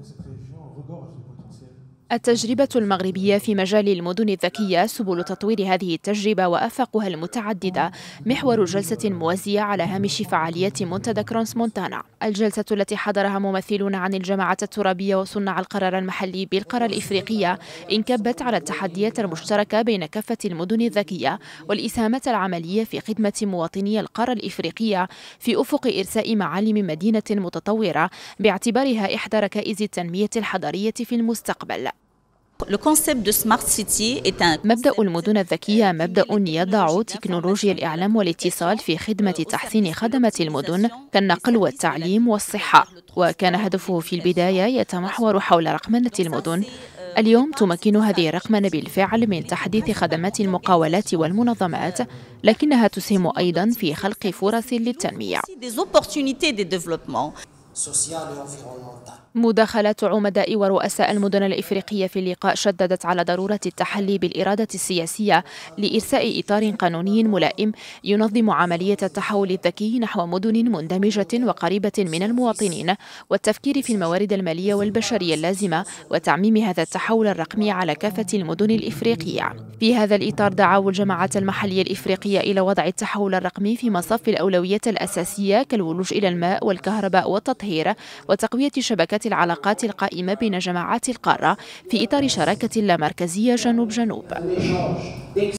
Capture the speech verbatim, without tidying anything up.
التجربة المغربية في مجال المدن الذكية سبل تطوير هذه التجربة وآفاقها المتعددة محور جلسة موازية على هامش فعاليات منتدى كرونس مونتانا. الجلسة التي حضرها ممثلون عن الجماعات الترابية وصناع القرار المحلي بالقارة الإفريقية انكبت على التحديات المشتركة بين كافة المدن الذكية والإسهامات العملية في خدمة مواطني القارة الإفريقية في أفق إرساء معالم مدينة متطورة باعتبارها إحدى ركائز التنمية الحضرية في المستقبل. مبدأ المدن الذكية مبدأ يضع تكنولوجيا الإعلام والاتصال في خدمة تحسين خدمات المدن كالنقل والتعليم والصحة، وكان هدفه في البداية يتمحور حول رقمنة المدن. اليوم تمكن هذه الرقمنة بالفعل من تحديث خدمات المقاولات والمنظمات، لكنها تسهم أيضا في خلق فرص للتنمية. مداخلات عمداء ورؤساء المدن الإفريقية في اللقاء شددت على ضرورة التحلي بالإرادة السياسية لإرساء إطار قانوني ملائم ينظم عملية التحول الذكي نحو مدن مندمجة وقريبة من المواطنين، والتفكير في الموارد المالية والبشرية اللازمة وتعميم هذا التحول الرقمي على كافة المدن الإفريقية. في هذا الإطار دعوا الجماعات المحلية الإفريقية إلى وضع التحول الرقمي في مصاف الأولويات الأساسية كالولوج إلى الماء والكهرباء والتطهير وتقوية شبكات العلاقات القائمة بين جماعات القارة في إطار شراكة اللامركزية جنوب جنوب.